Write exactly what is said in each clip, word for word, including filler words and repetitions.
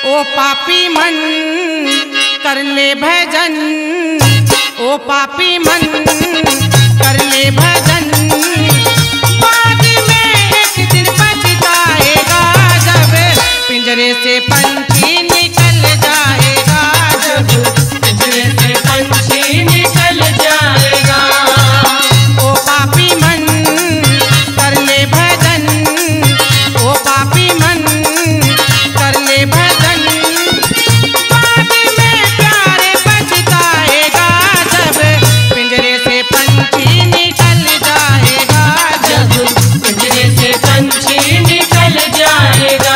ओ पापी मन कर ले भजन, ओ पापी मन कर ले भजन, बाद में एक दिन पछताएगा जब पिंजरे से पंछी निकल जाएगा, जब पिंजरे से पंछी निकल जाएगा। ओ पापी मन कर ले भजन, ओ पापी मन कर ले भजन, बाद में प्यारे पछताएगा जब पिंजरे से पंछी निकल जाएगा, जब पिंजरे से पंछी निकल जाएगा।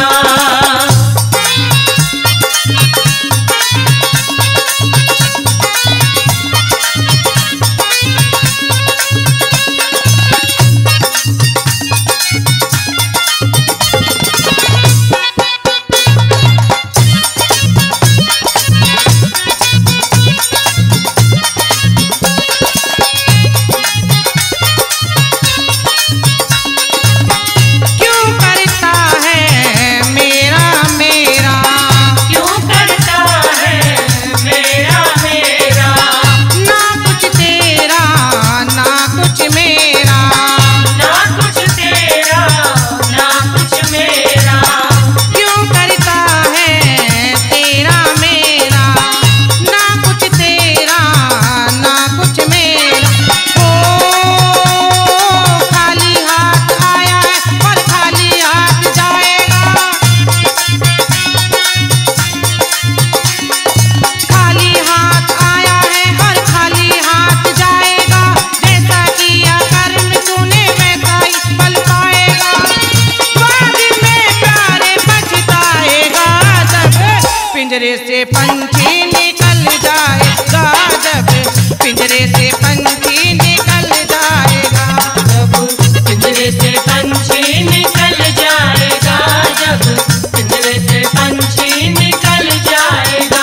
पिंजरे से पंछी निकल जाएगा, जब पिंजरे से पंछी निकल जाएगा, जब पिंजरे से पंछी निकल जाएगा, जब पिंजरे से पंछी निकल जाएगा।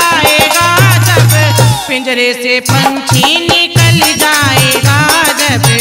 पिंजरे से पंछी निकल जाएगा, जब